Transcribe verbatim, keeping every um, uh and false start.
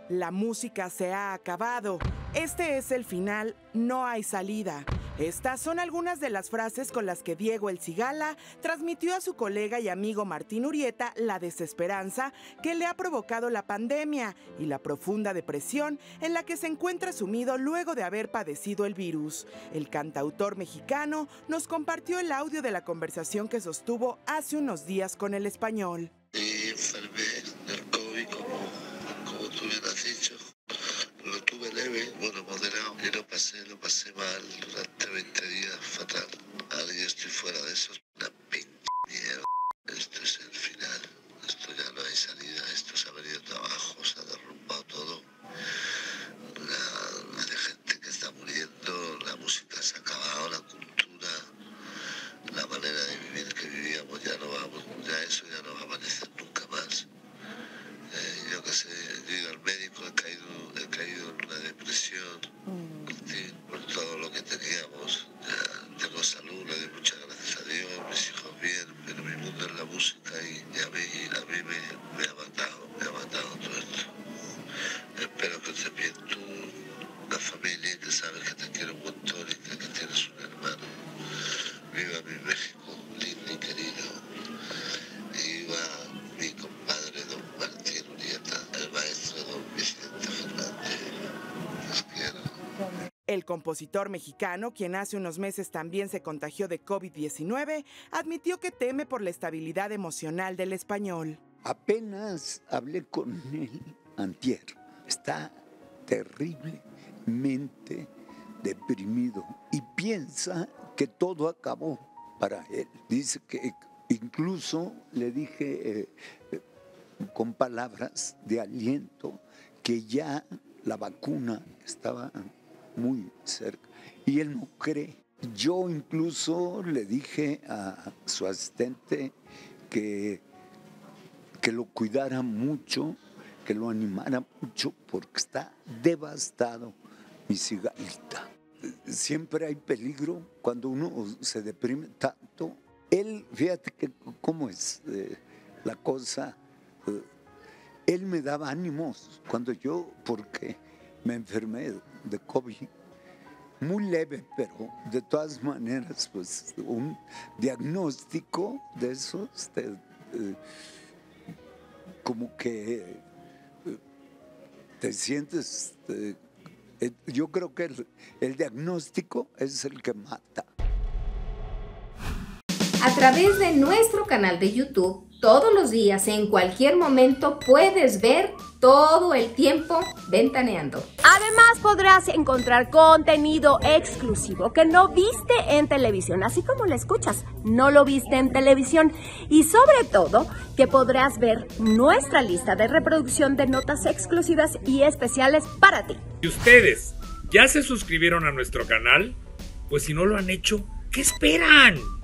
La música se ha acabado. Este es el final, no hay salida. Estas son algunas de las frases con las que Diego El Cigala transmitió a su colega y amigo Martín Urieta la desesperanza que le ha provocado la pandemia y la profunda depresión en la que se encuentra sumido luego de haber padecido el virus. El cantautor mexicano nos compartió el audio de la conversación que sostuvo hace unos días con El Español. Y enfermé del COVID, como, como tú bien has dicho. Lo tuve leve, bueno, moderado, y lo pasé, lo pasé mal durante veinte días, fatal. Ahora yo estoy fuera de eso, una pinche mierda. Esto es el final, esto ya no hay salida, esto se ha venido abajo, se ha derrumbado todo. La, la gente que está muriendo, la música se ha acabado, la cultura, la manera de vivir que vivíamos, ya no vamos, ya eso ya no va a aparecer nunca más. Eh, yo qué sé, yo he ido al médico, he caído, he caído en una depresión, sí, por todo lo que teníamos. Ya tengo salud, le doy muchas gracias a Dios, mis hijos bien, pero mi mundo es la música y, y a mí, a mí me, me ha matado, me ha matado todo esto. Espero que estés bien tú, la familia, y que sabes que te quiero un montón y que, que tienes un hermano. Viva mi México, lindo y querido. Y viva mi compadre don Martín Urieta, el maestro don Vicente Fernández. Los quiero. El compositor mexicano, quien hace unos meses también se contagió de COVID diecinueve, admitió que teme por la estabilidad emocional del español. Apenas hablé con él antier. Está terriblemente deprimido y piensa que todo acabó para él. Dice que incluso le dije eh, eh, con palabras de aliento que ya la vacuna estaba muy cerca y él no cree. Yo incluso le dije a su asistente que, que lo cuidara mucho, que lo animara mucho porque está devastado mi cigalita. Siempre hay peligro cuando uno se deprime tanto. Él, fíjate que cómo es eh, la cosa, eh, él me daba ánimos cuando yo, porque me enfermé de COVID, muy leve, pero de todas maneras, pues un diagnóstico de esos, de, eh, como que eh, te sientes... Eh, Yo creo que el, el diagnóstico es el que mata. A través de nuestro canal de YouTube, todos los días, en cualquier momento, puedes ver todo el tiempo Ventaneando. Además, podrás encontrar contenido exclusivo que no viste en televisión, así como lo escuchas, no lo viste en televisión. Y sobre todo, que podrás ver nuestra lista de reproducción de notas exclusivas y especiales para ti. ¿Y ustedes ya se suscribieron a nuestro canal? Pues si no lo han hecho, ¿qué esperan?